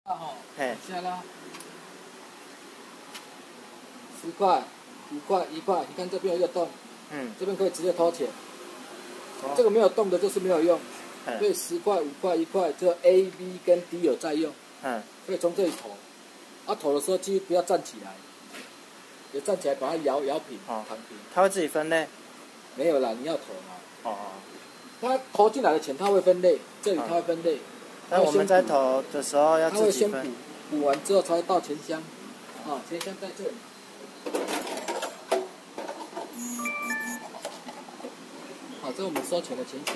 哦， 嘿， 下拉，10块、5块、1块，你看这边有一个洞，这边可以直接投钱。这个没有动的就是没有用，所以10块、5块、1块，这 A、B 跟 D 有在用，可以从这里投。投的时候记得不要站起来，有站起来把它摇平，弹平。 它会自己分类？ 没有啦，你要投嘛。 哦。 它投进来的钱它会分类，这里它会分类。 那我们在投的时候要自己分。它会先补完之后才会到钱箱，钱箱在这里。好，这是我们收钱的钱箱。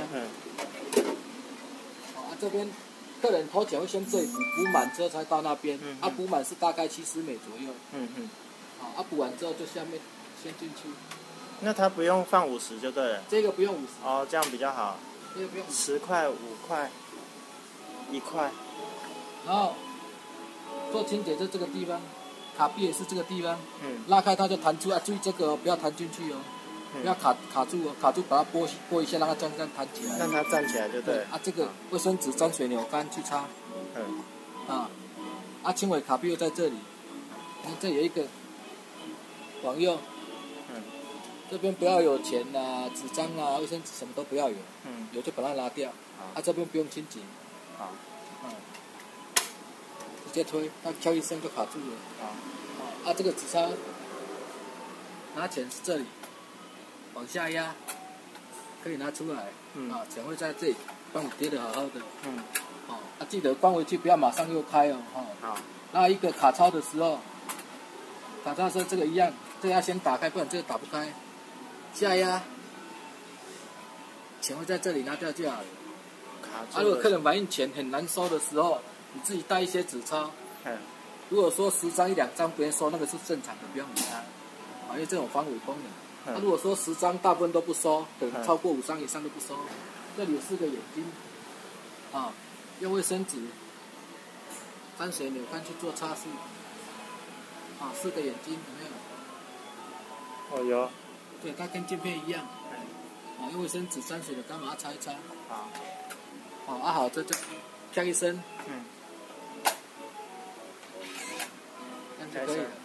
这边客人投钱会先这里补满之后才到那边，补满是大概70美左右。补完之后就下面先进去。那他不用放50就对了。 这个不用50。 哦，这样比较好。 这个不用。 10块、5块、1块。 然后做清洁就这个地方，卡币也是这个地方。拉开它就弹出来，注意这个不要弹进去哦。不要卡住哦，卡住把它拨一下，让它这样弹起来。 让它站起来就对。 这个卫生纸沾水扭干去擦。轻微卡币又在这里，这有一个往右。这边不要有钱啊、纸张啊、卫生纸什么都不要有。有就把它拿掉。这边不用清洁。直接推，它敲一声就卡住了。这个纸钞拿钱是这里。往下压，可以拿出来。钱会在这里，帮你叠得好好的。记得关回去，不要马上又开哦。好。那一个卡钞的时候，这个一样，这个要先打开，不然这个打不开。下压，钱会在这里拿掉就好了。如果客人反映钱很难收的时候，你自己带一些纸钞。如果说10张1、2张别人收，那个是正常的，不用理他。因为这种防伪功能。如果说10张大部分都不收，可能超过5张以上都不收。这里有4个眼睛，用卫生纸沾水扭干去做擦拭。4个眼睛有没有？ 有。 对，它跟镜片一样。用卫生纸沾水扭干把它擦一擦。好，这就啪一声。这样就可以了。